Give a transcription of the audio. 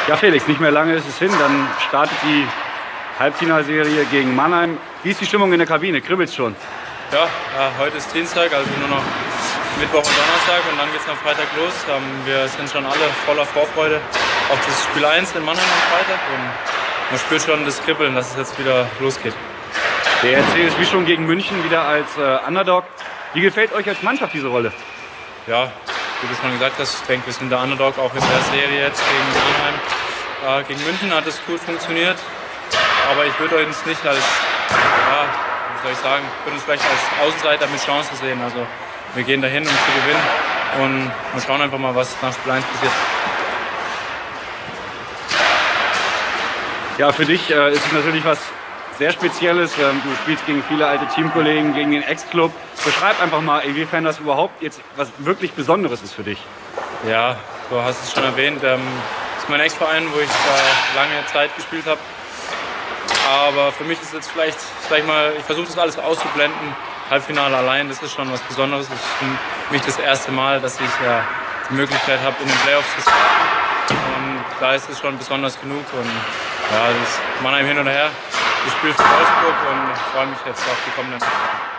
Ja, Felix, nicht mehr lange ist es hin, dann startet die Halbfinalserie gegen Mannheim. Wie ist die Stimmung in der Kabine? Kribbelt's schon? Ja, heute ist Dienstag, also nur noch Mittwoch und Donnerstag und dann geht es am Freitag los. Wir sind schon alle voller Vorfreude auf das Spiel 1 in Mannheim am Freitag und man spürt schon das Kribbeln, dass es jetzt wieder losgeht. Der ERC ist wie schon gegen München wieder als Underdog. Wie gefällt euch als Mannschaft diese Rolle? Ja, wie du schon gesagt hast, ich denke, wir sind der Underdog auch in der Serie jetzt gegen Mannheim. Gegen München hat es gut funktioniert, aber ich würde uns nicht als, ja, wie soll ich sagen, ich würde uns vielleicht als Außenseiter mit Chancen sehen. Also wir gehen dahin, um zu gewinnen und wir schauen einfach mal, was nach Spiel 1 passiert. Ja, für dich ist es natürlich was sehr Spezielles. Du spielst gegen viele alte Teamkollegen, gegen den Ex-Club. Beschreib einfach mal, inwiefern das überhaupt jetzt was wirklich Besonderes ist für dich. Ja, du hast es schon erwähnt. Das ist mein Ex-Verein, wo ich lange Zeit gespielt habe. Aber für mich ist jetzt vielleicht, sag ich mal, ich versuche das alles auszublenden. Halbfinale allein, das ist schon was Besonderes. Das ist für mich das erste Mal, dass ich die Möglichkeit habe, in den Playoffs zu spielen. Und da ist es schon besonders genug. Und ja, das ist Mannheim hin und her. Ich spiele für Wolfsburg und ich freue mich jetzt auf die kommenden Tage.